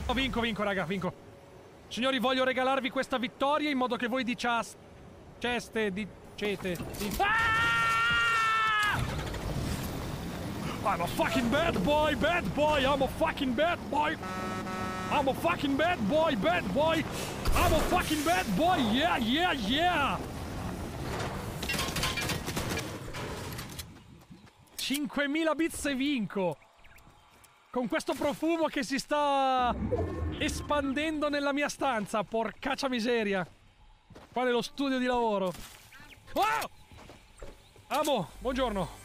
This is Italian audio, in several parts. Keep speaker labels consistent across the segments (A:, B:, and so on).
A: Vinco, raga, vinco. Signori, voglio regalarvi questa vittoria in modo che voi diciate... Ah! I'm a fucking bad boy, I'm a fucking bad boy. I'm a fucking bad boy. I'm a fucking bad boy, yeah. 5000 bits e vinco. Con questo profumo che si sta espandendo nella mia stanza, porcaccia miseria. Qua nello studio di lavoro. Oh! Amo, buongiorno.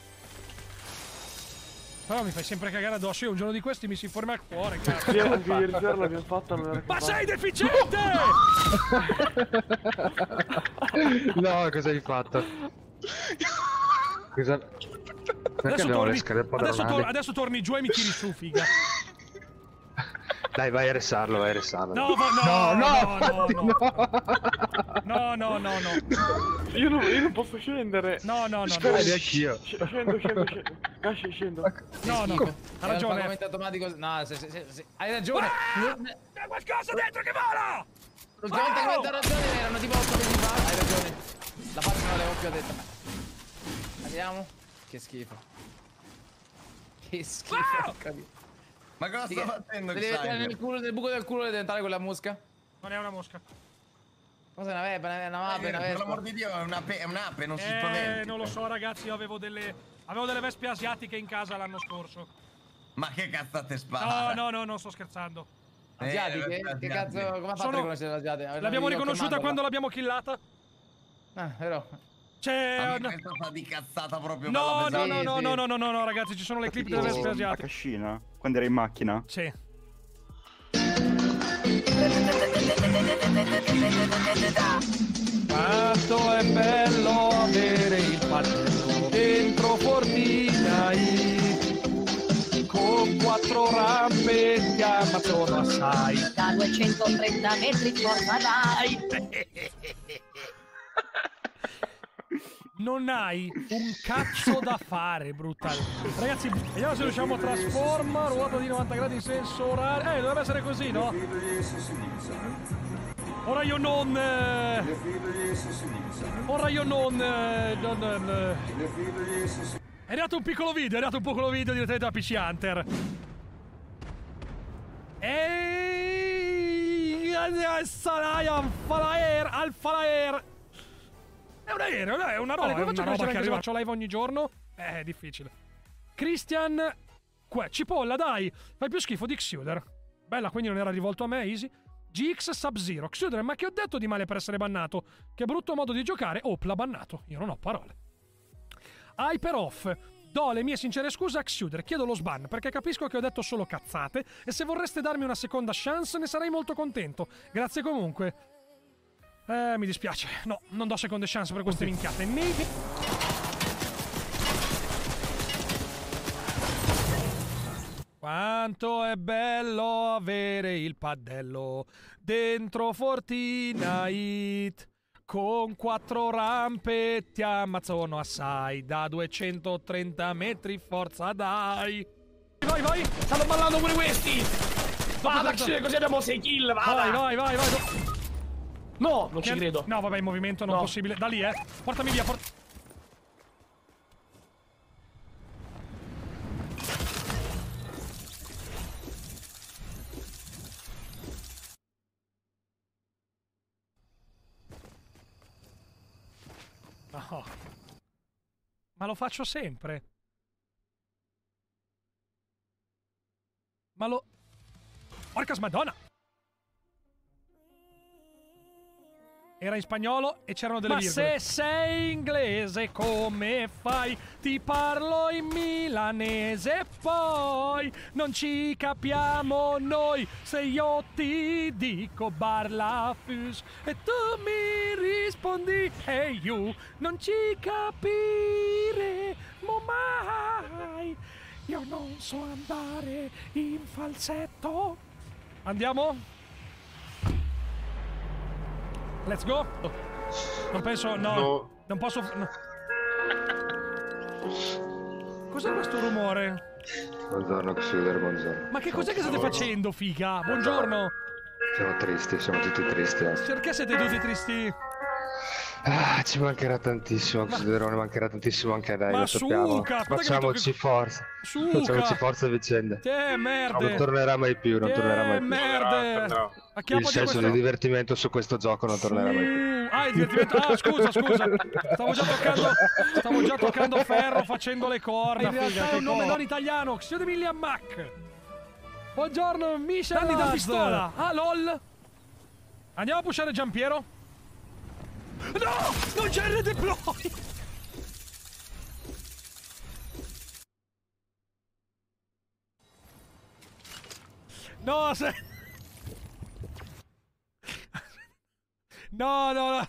A: Però mi fai sempre cagare addosso. Io un giorno di questi mi si forma il cuore, cazzo.
B: Sì, anche ieri sera l'abbiamo fatta.
A: Ma sei deficiente!
C: No, cosa hai fatto? Cosa... Perché abbiamo le scarpe
A: adesso torni giù e mi tiri su, figa.
C: Dai, vai a resarlo,
A: No.
B: Io non posso scendere.
A: No.
C: Anch'io.
B: Scendo.
A: No. Ha ragione.
D: Automatico. No, hai ragione.
A: C'è qualcosa dentro che vola!
D: L'ultima volta che mi ha ragione erano tipo 8 mesi fa. Hai ragione. La faccia non l'avevo più detta. Andiamo. Che schifo.
E: Ma cosa sta facendo?
D: Devi mettere nel buco del culo deve diventare quella mosca.
A: Non è una mosca.
D: Cosa è una vespa? Una mappe, una vespa.
E: Per l'amor di Dio, è un'ape, non si spaventi.
A: Non lo so, ragazzi, io avevo delle vespe asiatiche in casa l'anno scorso.
E: Ma che cazzate spara?
A: No, sto scherzando.
D: Asiatiche? Che cazzo, come ha fatto a riconoscere l'asiatica?
A: L'abbiamo riconosciuta quando l'abbiamo killata.
D: Vero.
E: C'è una di cazzata proprio.
A: No, ragazzi, ci sono le clip delle vespe asiatiche.
F: La cascina? Quando eri in macchina?
A: Sì. Quanto è bello avere il paddello dentro Fortnite, con 4 rampe ti amazzono assai.
G: Da 230 metri forza dai.
A: Non hai un cazzo da fare, Brutal. Ragazzi, vediamo se riusciamo a trasforma, ruota di 90 gradi sensorale. Dovrebbe essere così, no? Ora io non... È arrivato un piccolo video, direttamente da PC Hunter. Ehi... Alfa Air. È un aereo, è una roba, che faccio live ogni giorno. È difficile. Christian... Cipolla, dai! Fai più schifo di Xuder. Bella, quindi non era rivolto a me, easy. GX Sub-Zero. Xuder, ma che ho detto di male per essere bannato? Che brutto modo di giocare. L'ha bannato. Io non ho parole. Hyper Off. Do le mie sincere scuse a Xuder. Chiedo lo sban, perché capisco che ho detto solo cazzate. E se vorreste darmi una seconda chance, ne sarei molto contento. Grazie comunque. Mi dispiace. No, non do seconde chance per queste minchiate. Quanto è bello avere il paddello dentro Fortnite, con 4 rampe ti amazzono assai, da 230 metri forza dai. Vai, stanno ballando pure questi. Vada, così abbiamo 6 kill, vada. Vai.
B: No, non ci credo.
A: No, vabbè, in movimento non possibile. Da lì, portami via, No. Ma lo faccio sempre. Porca smadonna! Era in spagnolo e c'erano delle virgole. Ma se sei inglese come fai? Ti parlo in milanese poi non ci capiamo noi. Se io ti dico barla fus e tu mi rispondi hey you, non ci capiremo mai. Io non so andare in falsetto. Andiamo? Let's go. Non penso, no. Non posso. No. Cos'è questo rumore?
C: Buongiorno, Xuder, buongiorno.
A: Ma che cos'è che state facendo, figa? Buongiorno.
C: Siamo tristi, siamo tutti tristi.
A: Perché siete tutti tristi?
C: Ah, ci mancherà tantissimo, Xuderone, mancherà tantissimo anche a lei,
A: Ma
C: lo sappiamo.
A: suca,
C: Facciamoci forza. Facciamoci forza a vicenda.
A: Merde.
C: Non tornerà mai più, non tornerà mai più.
A: Merde.
C: Il senso di divertimento su questo gioco non tornerà mai più.
A: Il divertimento. Ah, scusa. Stavo già toccando ferro facendo le corna. In realtà è un nome non italiano. Xiode William Mac. Buongiorno, Misha. Danni da pistola. Ah, lol. Andiamo a pushare Giampiero. No! Non c'è il redeploy! No, se... No.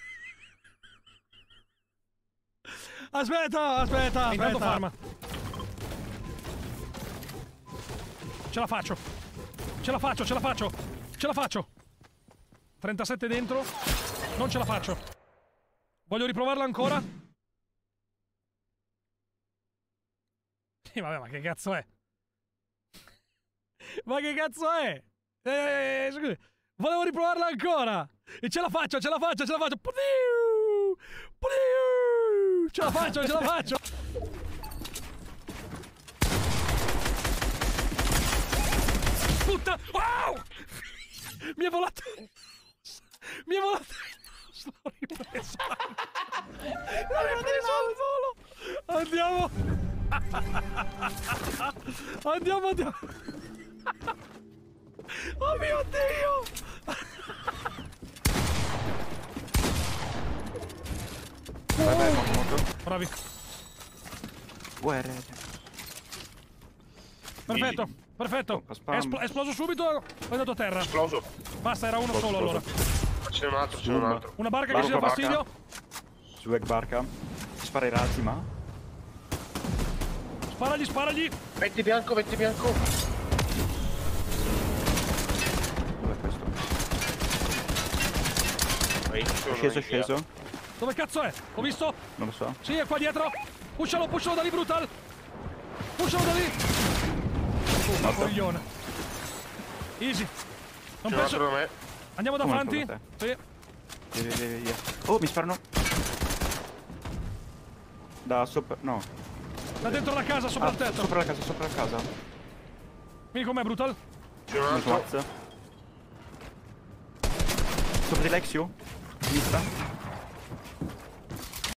A: Aspetta. Intanto farma. Ce la faccio. 37 dentro. Non ce la faccio. Voglio riprovarla ancora? Sì, vabbè, ma che cazzo è? Scusi. Volevo riprovarla ancora! E ce la faccio! Ce la faccio! Puttana! Wow! Mi è volato! L'ho ripreso al volo! Andiamo! Oh mio Dio! Bravi! Perfetto! È esploso subito, è andato a terra.
H: Esploso.
A: Basta, era uno solo allora.
H: C'è un altro.
A: Una barca che ci dà fastidio.
F: Swag barca. Spara i razzi, ma.
A: Sparagli.
H: 20 bianco.
F: Dov'è questo? È sceso.
A: Dove cazzo è? Ho visto?
F: Non lo so.
A: Sì, è qua dietro. Pushalo da lì, Brutal. Pushalo da lì. Coglione. Easy. Non
H: C'è un altro da me.
A: Andiamo davanti? Sì.
F: Via. Oh, mi sparano. Da sopra. No.
A: Da dentro la casa, sopra il tetto.
F: Sopra la casa.
A: Vieni con me, Brutal.
H: C'è un altro.
F: Sopra di Lexio. Sinistra.